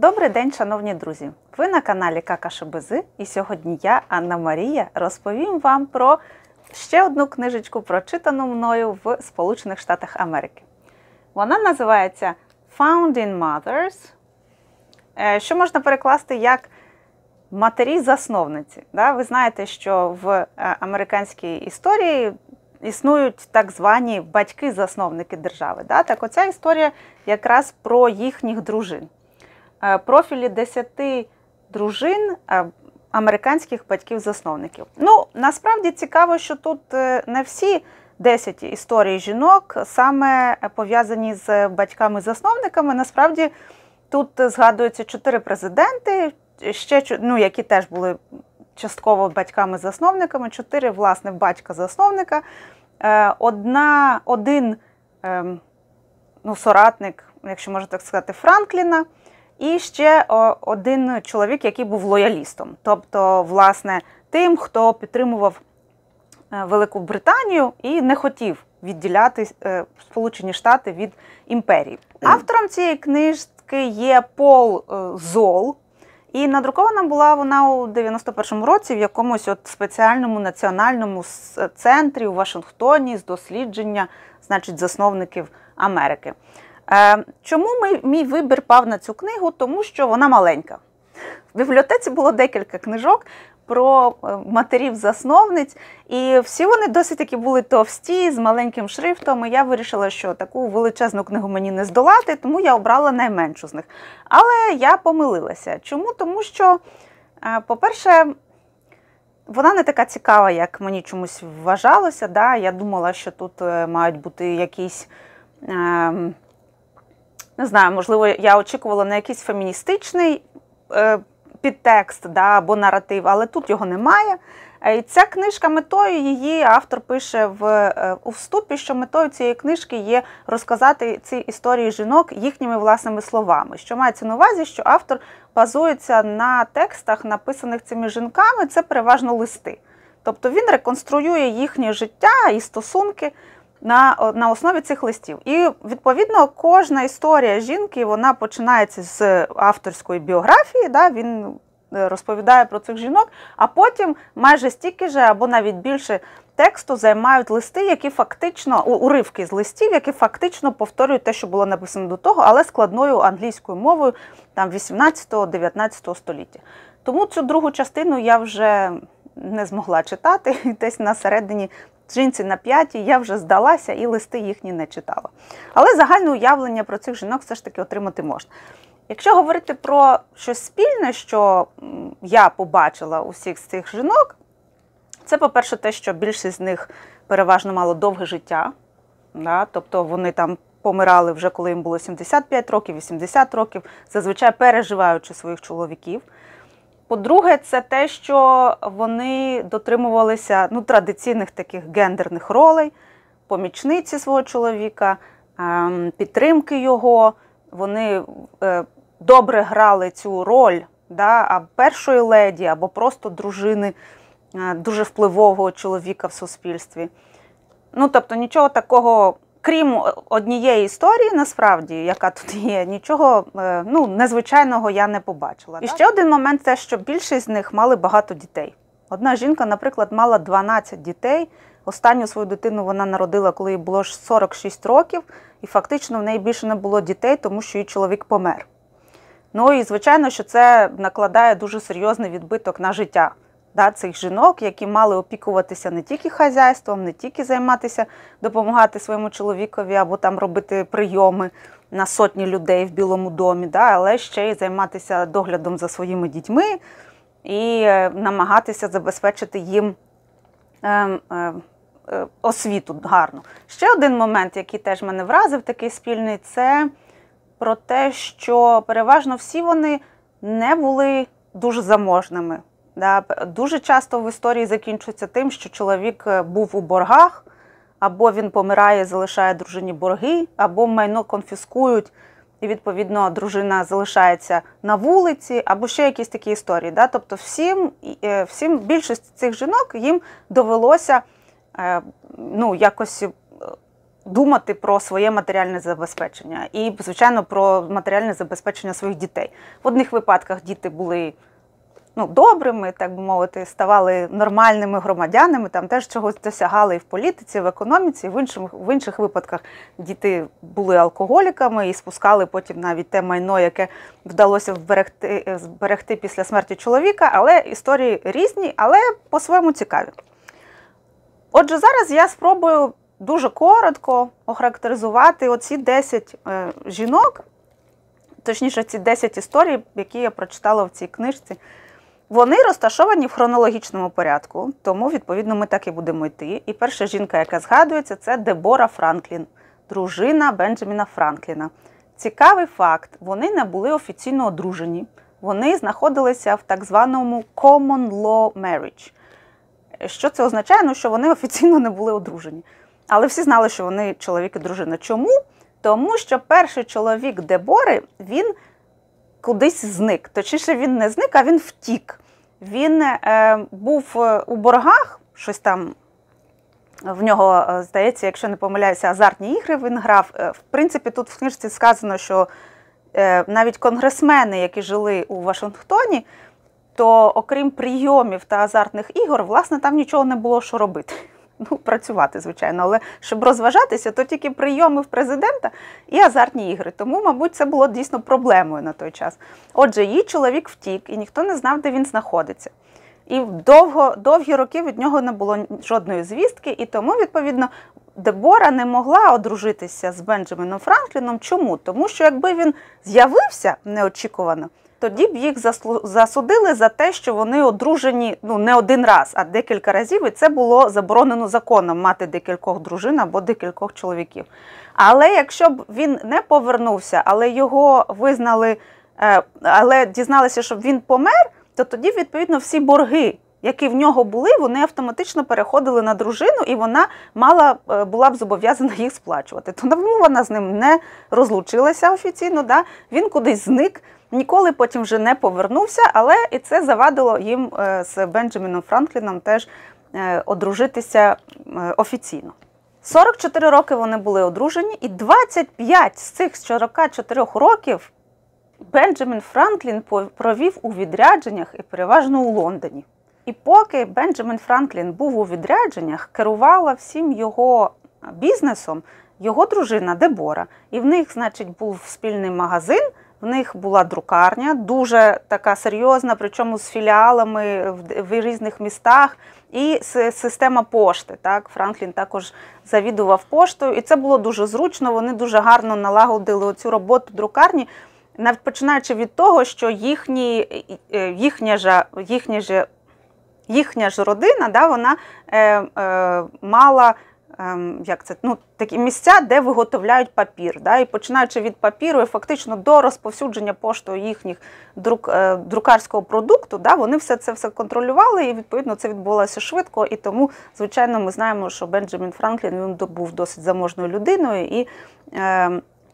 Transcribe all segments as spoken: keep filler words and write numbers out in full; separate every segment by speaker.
Speaker 1: Добрий день, шановні друзі! Ви на каналі Какашебези, і сьогодні я, Анна Марія, розповім вам про ще одну книжечку, прочитану мною в Сполучених Штатах Америки. Вона називається Founding Mothers, що можна перекласти як матері-засновниці. Ви знаєте, що в американській історії існують так звані батьки-засновники держави. Так оця історія якраз про їхніх дружин. Профілі десяти дружин американських батьків-засновників. Ну, насправді цікаво, що тут не всі десять історій жінок саме пов'язані з батьками-засновниками. Насправді тут згадуються чотири президенти, ще, ну, які теж були частково батьками-засновниками, чотири, власне, батька-засновника, одна, один ну, соратник, якщо можна так сказати, Франкліна, і ще один чоловік, який був лоялістом. Тобто, власне, тим, хто підтримував Велику Британію і не хотів відділяти Сполучені Штати від імперії. Автором цієї книжки є Пол Зол. І надрукована була вона у дев'яносто першому році в якомусь от спеціальному національному центрі у Вашингтоні з дослідження, значить, засновників Америки. Чому мій вибір пав на цю книгу? Тому що вона маленька. В бібліотеці було декілька книжок про матерів-засновниць, і всі вони досить таки були товсті, з маленьким шрифтом, і я вирішила, що таку величезну книгу мені не здолати, тому я обрала найменшу з них. Але я помилилася. Чому? Тому що, по-перше, вона не така цікава, як мені чомусь вважалося. Да? Я думала, що тут мають бути якісь... Не знаю, можливо, я очікувала на якийсь феміністичний е, підтекст, да, або наратив, але тут його немає. І ця книжка, метою її, автор пише в, е, у вступі, що метою цієї книжки є розказати ці історії жінок їхніми власними словами. Що мається на увазі, що автор базується на текстах, написаних цими жінками, це переважно листи. Тобто він реконструює їхнє життя і стосунки На, на основі цих листів. І, відповідно, кожна історія жінки, вона починається з авторської біографії, да, він розповідає про цих жінок, а потім майже стільки же, або навіть більше тексту займають листи, які фактично, уривки з листів, які фактично повторюють те, що було написано до того, але складною англійською мовою там вісімнадцятого-дев'ятнадцятого століття. Тому цю другу частину я вже не змогла читати, десь на середині жінці на п'ятій я вже здалася і листи їхні не читала. Але загальне уявлення про цих жінок все ж таки отримати можна. Якщо говорити про щось спільне, що я побачила у всіх з цих жінок, це, по-перше, те, що більшість з них переважно мало довге життя. Да? Тобто вони там помирали вже, коли їм було сімдесят п'ять років, вісімдесят років, зазвичай переживаючи своїх чоловіків. По-друге, це те, що вони дотримувалися ну, традиційних таких гендерних ролей, помічниці свого чоловіка, підтримки його. Вони добре грали цю роль, да, першої леді або просто дружини дуже впливового чоловіка в суспільстві. Ну, тобто нічого такого, крім однієї історії, насправді, яка тут є, нічого ну, незвичайного я не побачила. І ще один момент – те, що більшість з них мали багато дітей. Одна жінка, наприклад, мала дванадцять дітей. Останню свою дитину вона народила, коли їй було сорок шість років. І фактично в неї більше не було дітей, тому що її чоловік помер. Ну і, звичайно, що це накладає дуже серйозний відбиток на життя да, цих жінок, які мали опікуватися не тільки хазяйством, не тільки займатися, допомагати своєму чоловікові або там робити прийоми на сотні людей в Білому домі, да, але ще й займатися доглядом за своїми дітьми і е, намагатися забезпечити їм е, е, е, освіту гарну. Ще один момент, який теж мене вразив, такий спільний, це про те, що переважно всі вони не були дуже заможними. Да, дуже часто в історії закінчується тим, що чоловік був у боргах, або він помирає, залишає дружині борги, або майно конфіскують, і, відповідно, дружина залишається на вулиці, або ще якісь такі історії. Да? Тобто всім, всім, більшість цих жінок їм довелося ну, якось думати про своє матеріальне забезпечення і, звичайно, про матеріальне забезпечення своїх дітей. В одних випадках діти були ну, добрими, так би мовити, ставали нормальними громадянами, там теж чогось досягали і в політиці, і в економіці, і в інших, в інших випадках діти були алкоголіками і спускали потім навіть те майно, яке вдалося вберегти, зберегти після смерті чоловіка, але історії різні, але по-своєму цікаві. Отже, зараз я спробую дуже коротко охарактеризувати оці десять е, жінок, точніше ці десять історій, які я прочитала в цій книжці. Вони розташовані в хронологічному порядку, тому, відповідно, ми так і будемо йти. І перша жінка, яка згадується, це Дебора Франклін, дружина Бенджаміна Франкліна. Цікавий факт, вони не були офіційно одружені, вони знаходилися в так званому common law marriage. Що це означає? Ну, що вони офіційно не були одружені. Але всі знали, що вони чоловік і дружина. Чому? Тому що перший чоловік Дебори, він кудись зник. Точніше, він не зник, а він втік. Він е, був у боргах, щось там в нього, здається, якщо не помиляюся, азартні ігри він грав. В принципі, тут в книжці сказано, що е, навіть конгресмени, які жили у Вашингтоні, то окрім прийомів та азартних ігор, власне, там нічого не було, що робити. Ну, працювати, звичайно, але щоб розважатися, то тільки прийоми в президента і азартні ігри. Тому, мабуть, це було дійсно проблемою на той час. Отже, її чоловік втік, і ніхто не знав, де він знаходиться. І довго, довгі роки від нього не було жодної звістки, і тому, відповідно, Дебора не могла одружитися з Бенджаміном Франкліном. Чому? Тому що якби він з'явився неочікувано, тоді б їх засудили за те, що вони одружені ну, не один раз, а декілька разів, і це було заборонено законом мати декількох дружин або декількох чоловіків. Але якщо б він не повернувся, але його визнали, але дізналися, що він помер, то тоді, відповідно, всі борги, які в нього були, вони автоматично переходили на дружину, і вона мала, була б зобов'язана їх сплачувати. Тому вона з ним не розлучилася офіційно, да? Він кудись зник, ніколи потім вже не повернувся, але і це завадило їм з Бенджаміном Франкліном теж одружитися офіційно. сорок чотири роки вони були одружені, і двадцять п'ять з цих сорока чотирьох років Бенджамін Франклін провів у відрядженнях і переважно у Лондоні. І поки Бенджамін Франклін був у відрядженнях, керувала всім його бізнесом його дружина Дебора. І в них, значить, був спільний магазин, в них була друкарня, дуже така серйозна, причому з філіалами в різних містах, і система пошти. Так? Франклін також завідував поштою, і це було дуже зручно, вони дуже гарно налагодили цю роботу друкарні, навіть починаючи від того, що їхні, їхня ж, їхня ж, їхня ж родина, да, вона е, е, мала е, як це, ну, такі місця, де виготовляють папір. Да, і починаючи від папіру і фактично до розповсюдження поштою їхніх друк, е, друкарського продукту, да, вони все це все контролювали, і відповідно це відбувалося швидко. І тому, звичайно, ми знаємо, що Бенджамін Франклін він був досить заможною людиною і е,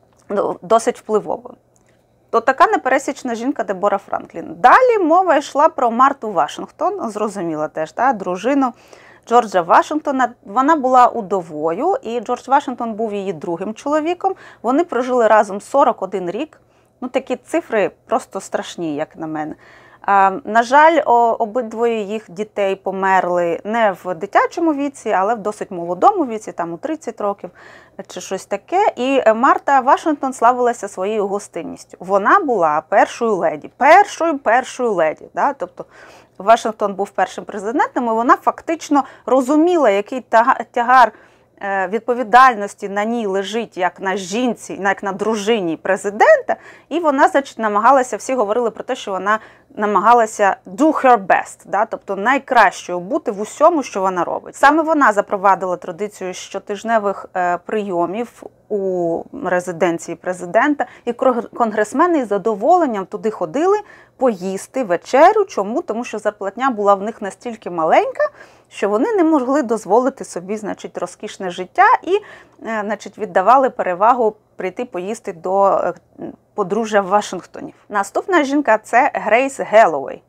Speaker 1: досить впливовою. То така непересічна жінка Дебора Франклін. Далі мова йшла про Марту Вашингтон, зрозуміла теж, та, дружину Джорджа Вашингтона. Вона була удовою, і Джордж Вашингтон був її другим чоловіком. Вони прожили разом сорок один рік. Ну, такі цифри просто страшні, як на мене. А, на жаль, обидвоє їх дітей померли не в дитячому віці, але в досить молодому віці, там у тридцять років чи щось таке. І Марта Вашингтон славилася своєю гостинністю. Вона була першою леді, першою першою леді. Да? Тобто Вашингтон був першим президентом, і вона фактично розуміла, який тягар відповідальності на ній лежить як на жінці, як на дружині президента, і вона, значить, намагалася, всі говорили про те, що вона намагалася do her best, да? Тобто найкращою бути в усьому, що вона робить. Саме вона запровадила традицію щотижневих е, прийомів у резиденції президента, і конгресмени з задоволенням туди ходили поїсти вечерю. Чому? Тому що зарплатня була в них настільки маленька, що вони не могли дозволити собі, значить, розкішне життя і, значить, віддавали перевагу прийти поїсти до подружжя Вашингтонів. Наступна жінка – це Грейс Геллоуей.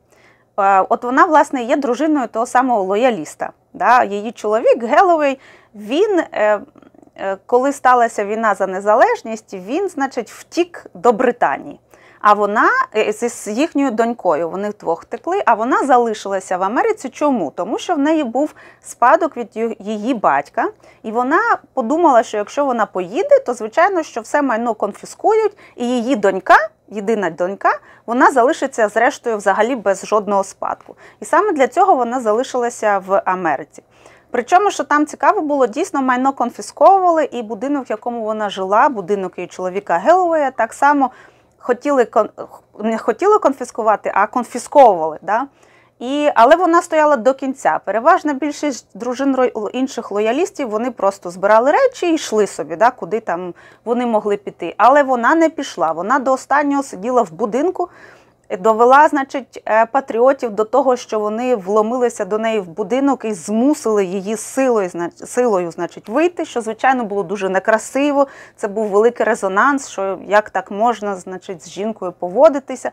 Speaker 1: От вона, власне, є дружиною того самого лояліста. Да? Її чоловік Геллоуей, він коли сталася війна за незалежність, він, значить, втік до Британії. А вона з їхньою донькою, вони вдвох втекли, а вона залишилася в Америці. Чому? Тому що в неї був спадок від її батька, і вона подумала, що якщо вона поїде, то, звичайно, що все майно конфіскують, і її донька, єдина донька, вона залишиться, зрештою, взагалі без жодного спадку. І саме для цього вона залишилася в Америці. Причому, що там цікаво було, дійсно майно конфісковували, і будинок, в якому вона жила, будинок її чоловіка Геллоуея, так само хотіли, не хотіли конфіскувати, а конфісковували. Да? І, але вона стояла до кінця. Переважна більшість дружин інших лоялістів, вони просто збирали речі і йшли собі, да, куди там вони могли піти. Але вона не пішла, вона до останнього сиділа в будинку, довела, значить, патріотів до того, що вони вломилися до неї в будинок і змусили її силою, силою, значить, вийти, що, звичайно, було дуже некрасиво. Це був великий резонанс, що як так можна, значить, з жінкою поводитися.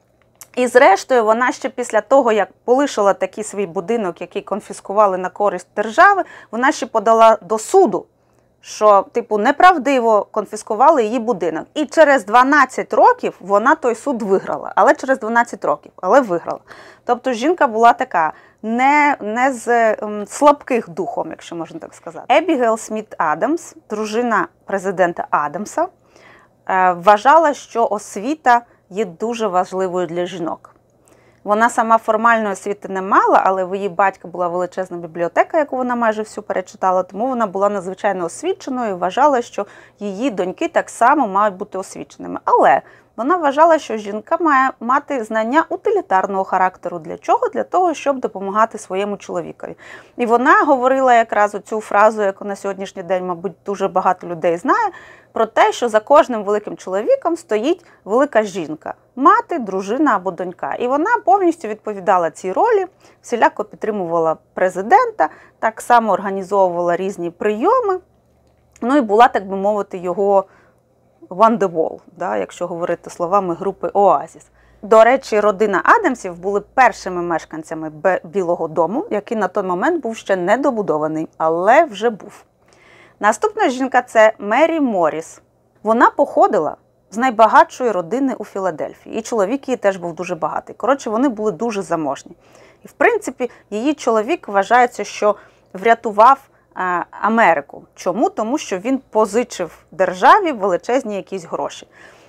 Speaker 1: І зрештою, вона ще після того, як полишила такий свій будинок, який конфіскували на користь держави, вона ще подала до суду, що, типу, неправдиво конфіскували її будинок. І через дванадцять років вона той суд виграла. Але через дванадцять років, але виграла. Тобто жінка була така, не, не з ем, слабких духом, якщо можна так сказати. Ебігейл Сміт Адамс, дружина президента Адамса, е, вважала, що освіта є дуже важливою для жінок. Вона сама формальної освіти не мала, але в її батька була величезна бібліотека, яку вона майже всю перечитала, тому вона була надзвичайно освіченою і вважала, що її доньки так само мають бути освіченими. Але вона вважала, що жінка має мати знання утилітарного характеру. Для чого? Для того, щоб допомагати своєму чоловікові. І вона говорила якраз оцю фразу, яку на сьогоднішній день, мабуть, дуже багато людей знає, про те, що за кожним великим чоловіком стоїть велика жінка – мати, дружина або донька. І вона повністю відповідала цій ролі, всіляко підтримувала президента, так само організовувала різні прийоми, ну і була, так би мовити, його on the wall, да, якщо говорити словами групи Оазіс. До речі, родина Адамсів були першими мешканцями Білого дому, який на той момент був ще недобудований, але вже був. Наступна жінка – це Мері Морріс. Вона походила з найбагатшої родини у Філадельфії. І чоловік її теж був дуже багатий. Коротше, вони були дуже заможні. І, в принципі, її чоловік вважається, що врятував а, Америку. Чому? Тому що він позичив державі величезні якісь гроші.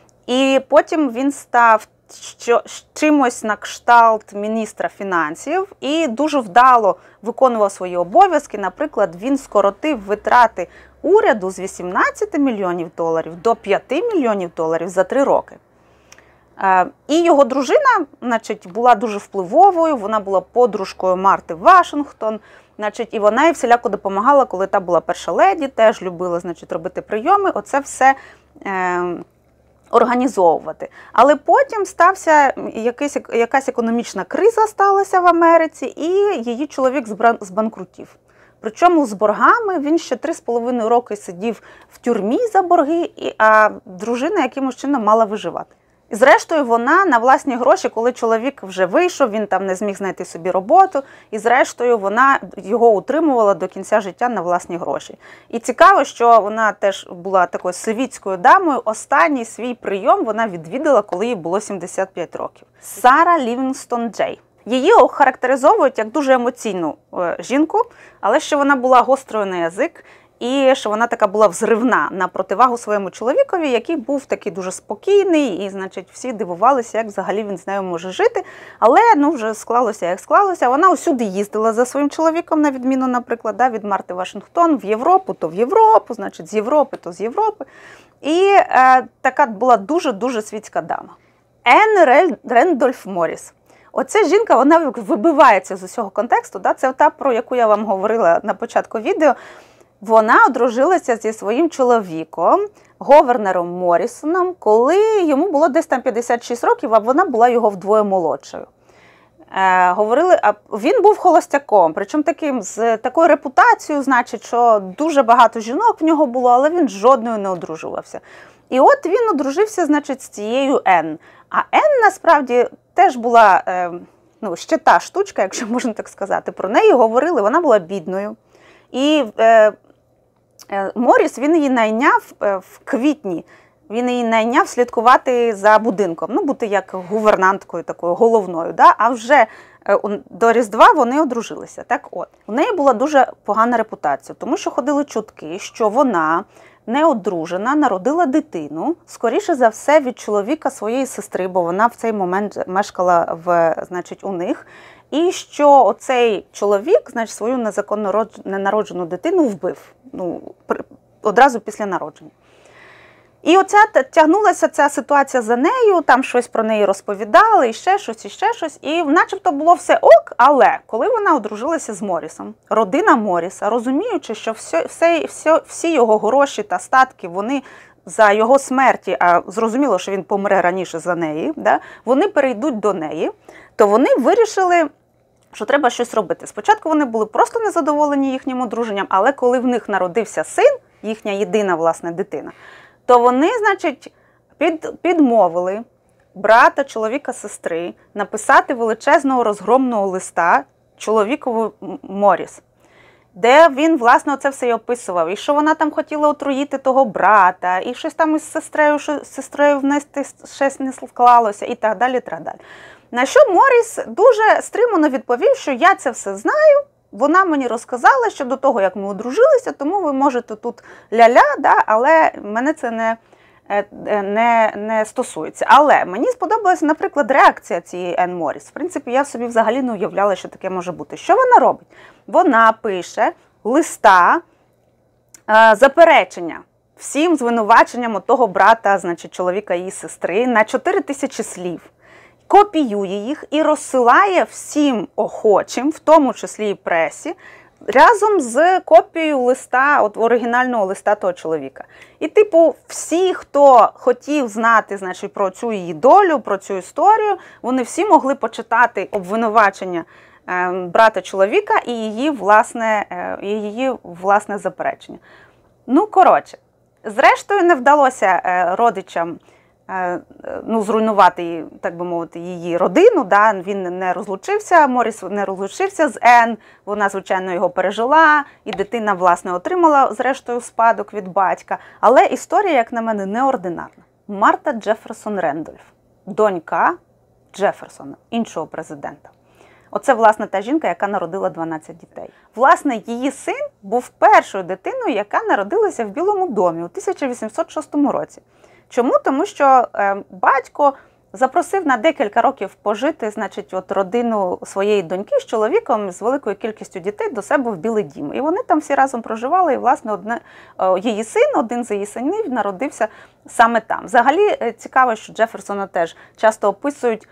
Speaker 1: І потім він став що, чимось на кшталт міністра фінансів і дуже вдало виконував свої обов'язки. Наприклад, він скоротив витрати уряду з вісімнадцяти мільйонів доларів до п'яти мільйонів доларів за три роки. І його дружина, значить, була дуже впливовою, вона була подружкою Марти Вашингтон, значить, і вона їй всіляко допомагала, коли та була перша леді, теж любила, значить, робити прийоми, оце все е, організовувати. Але потім стався якийсь, якась економічна криза сталася в Америці, і її чоловік збанкрутів. Причому з боргами він ще три з половиною роки сидів в тюрмі за борги, а дружина якимось чином мала виживати. І зрештою вона на власні гроші, коли чоловік вже вийшов, він там не зміг знайти собі роботу, і зрештою вона його утримувала до кінця життя на власні гроші. І цікаво, що вона теж була такою совітською дамою. Останній свій прийом вона відвідала, коли їй було сімдесят п'ять років. Сара Лівінгстон Джей. Її охарактеризовують як дуже емоційну жінку, але що вона була гострою на язик, і що вона така була взривна на противагу своєму чоловікові, який був такий дуже спокійний, і, значить, всі дивувалися, як взагалі він з нею може жити. Але, ну, вже склалося, як склалося. Вона усюди їздила за своїм чоловіком, на відміну, наприклад, да, від Марти Вашингтон, в Європу, то в Європу, значить, з Європи, то з Європи. І е, така була дуже-дуже світська дама. Енн Рендольф Морріс. Оця жінка, вона вибивається з усього контексту, да? Це та, про яку я вам говорила на початку відео. Вона одружилася зі своїм чоловіком, Говернером Моррісоном, коли йому було десь там п'ятдесят шість років, а вона була його вдвоє молодшою. Е, говорили, а він був холостяком, причому таким, з такою репутацією, значить, що дуже багато жінок в нього було, але він з жодною не одружувався. І от він одружився, значить, з цією Енн. А Енн, насправді, теж була, е, ну, ще та штучка, якщо можна так сказати. Про неї говорили, вона була бідною. І е, Морріс, він її найняв в квітні. Він її найняв слідкувати за будинком, ну, бути як гувернанткою такою головною. Да? А вже до Різдва вони одружилися. Так от, у неї була дуже погана репутація, тому що ходили чутки, що вона, неодружена, народила дитину, скоріше за все, від чоловіка своєї сестри, бо вона в цей момент мешкала в, значить, у них. І що оцей чоловік, значить, свою незаконно ненароджену дитину вбив, ну, одразу після народження. І оця тягнулася ця ситуація за нею, там щось про неї розповідали, і ще щось, і ще щось. І начебто було все ок, але коли вона одружилася з Моррісом, родина Морріса, розуміючи, що все, все, все, всі його гроші та статки, вони за його смерті, а зрозуміло, що він помре раніше за неї, да, вони перейдуть до неї, то вони вирішили, що треба щось робити. Спочатку вони були просто незадоволені їхнім одруженням, але коли в них народився син, їхня єдина, власне, дитина, то вони, значить, під, підмовили брата, чоловіка, сестри написати величезного розгромного листа чоловікову Морріс, де він, власне, оце все і описував. І що вона там хотіла отруїти того брата, і щось там із сестрою, що з сестрою внести щось не склалося, і так далі, і так далі. На що Морріс дуже стримано відповів, що я це все знаю, вона мені розказала, що до того, як ми одружилися, тому ви можете тут ля-ля, да, але мене це не, не, не стосується. Але мені сподобалася, наприклад, реакція цієї Енн Морріс. В принципі, я собі взагалі не уявляла, що таке може бути. Що вона робить? Вона пише листа е, заперечення всім звинуваченням того брата, значить, чоловіка її сестри, на чотири тисячі слів. Копіює їх і розсилає всім охочим, в тому числі і пресі, разом з копією листа, от оригінального листа того чоловіка. І, типу, всі, хто хотів знати, значить, про цю її долю, про цю історію, вони всі могли почитати обвинувачення е, брата чоловіка і її власне, е, її власне заперечення. Ну, коротше, зрештою не вдалося е, родичам ну, зруйнувати, так би мовити, її родину. Да? Він не розлучився, Морріс не розлучився з Енн, вона, звичайно, його пережила, і дитина, власне, отримала, зрештою, спадок від батька. Але історія, як на мене, неординарна. Марта Джеферсон Рендольф, донька Джеферсона, іншого президента. Оце, власне, та жінка, яка народила дванадцять дітей. Власне, її син був першою дитиною, яка народилася в Білому домі у тисяча вісімсот шостому році. Чому? Тому що е, батько запросив на декілька років пожити, значить, от родину своєї доньки з чоловіком, з великою кількістю дітей до себе в Білий дім. І вони там всі разом проживали, і, власне, одне, е, її син, один з її синів, народився саме там. Взагалі, е, цікаво, що Джеферсона теж часто описують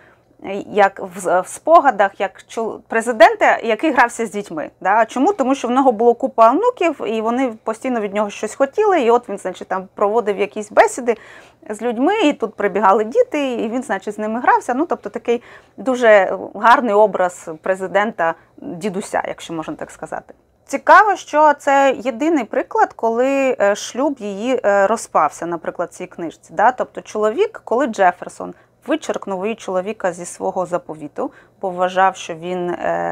Speaker 1: як в, в спогадах, як президента, який грався з дітьми. Да? Чому? Тому що в нього було купа онуків, і вони постійно від нього щось хотіли, і от він, значить, там проводив якісь бесіди з людьми, і тут прибігали діти, і він, значить, з ними грався. Ну, тобто такий дуже гарний образ президента-дідуся, якщо можна так сказати. Цікаво, що це єдиний приклад, коли шлюб її розпався, наприклад, в цій книжці. Да? Тобто чоловік, коли Джеферсон вичеркнув її чоловіка зі свого заповіту, бо вважав, що він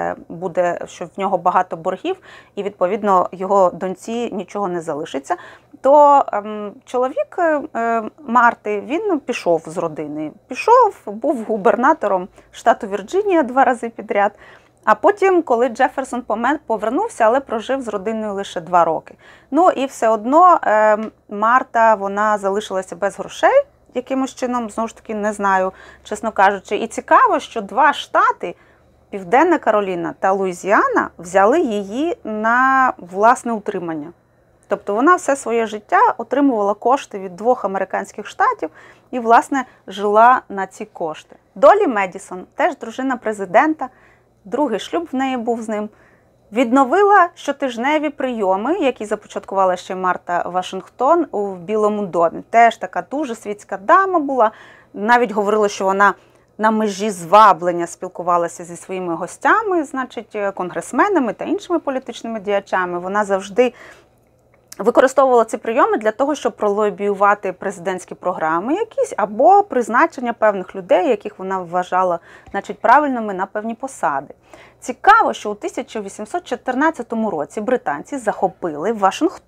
Speaker 1: буде, що в нього багато боргів, і, відповідно, його доньці нічого не залишиться, то ем, чоловік е, Марти, він пішов з родини. Пішов, був губернатором штату Вірджинія два рази підряд. А потім, коли Джеферсон повернувся, але прожив з родиною лише два роки. Ну і все одно е, Марта, вона залишилася без грошей, якимось чином, знову ж таки, не знаю, чесно кажучи. І цікаво, що два штати, Південна Кароліна та Луїзіана, взяли її на власне утримання. Тобто вона все своє життя отримувала кошти від двох американських штатів і, власне, жила на ці кошти. Долі Медісон, теж дружина президента, другий шлюб в неї був з ним, відновила щотижневі прийоми, які започаткувала ще Марта Вашингтон у Білому домі. Теж така дуже світська дама була. Навіть говорила, що вона на межі зваблення спілкувалася зі своїми гостями, значить, конгресменами та іншими політичними діячами. Вона завжди використовувала ці прийоми для того, щоб пролобіювати президентські програми якісь, або призначення певних людей, яких вона вважала, значить, правильними на певні посади. Цікаво, що у тисяча вісімсот чотирнадцятому році британці захопили Вашингтон.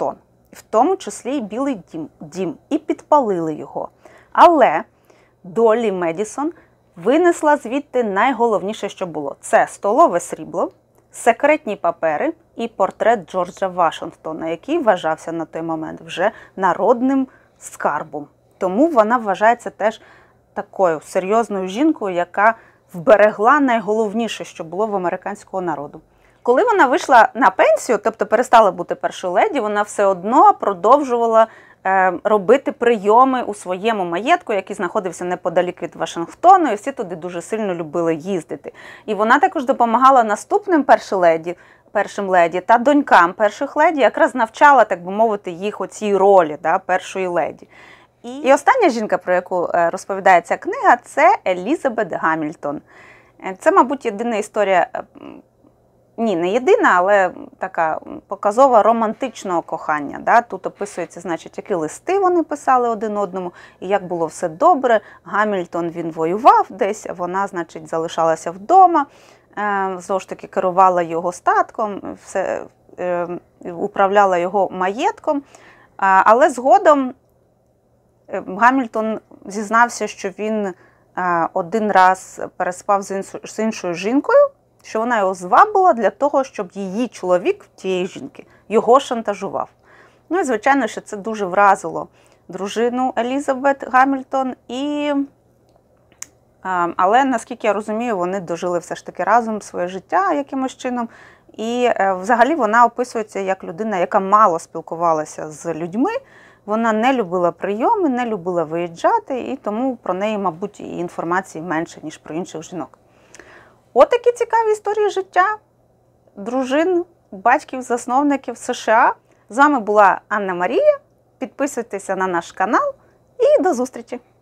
Speaker 1: в тому числі і Білий дім, дім, і підпалили його. Але Доллі Медісон винесла звідти найголовніше, що було. Це столове срібло, секретні папери і портрет Джорджа Вашингтона, який вважався на той момент вже народним скарбом. Тому вона вважається теж такою серйозною жінкою, яка вберегла найголовніше, що було в американського народу. Коли вона вийшла на пенсію, тобто перестала бути першою леді, вона все одно продовжувала е, робити прийоми у своєму маєтку, який знаходився неподалік від Вашингтону, і всі туди дуже сильно любили їздити. І вона також допомагала наступним першим леді, першим леді та донькам перших леді, якраз навчала, так би мовити, їх оцій ролі, да, першої леді. І, і остання жінка, про яку розповідає ця книга, це Елізабет Гамільтон. Це, мабуть, єдина історія, ні, не єдина, але така показова романтичного кохання. Да? Тут описується, значить, які листи вони писали один одному, і як було все добре. Гамільтон, він воював десь, вона, значить, залишалася вдома, знову ж таки керувала його статком, все, управляла його маєтком, але згодом Гамільтон зізнався, що він один раз переспав з іншою жінкою, що вона його звабила для того, щоб її чоловік, тієї жінки, його шантажував. Ну і, звичайно, що це дуже вразило дружину Елізабет Гамільтон. І... Але, наскільки я розумію, вони дожили все ж таки разом своє життя якимось чином. І взагалі вона описується як людина, яка мало спілкувалася з людьми. Вона не любила прийоми, не любила виїжджати, і тому про неї, мабуть, і інформації менше, ніж про інших жінок. От такі цікаві історії життя дружин, батьків-засновників США. З вами була Анна Марія. Підписуйтеся на наш канал і до зустрічі!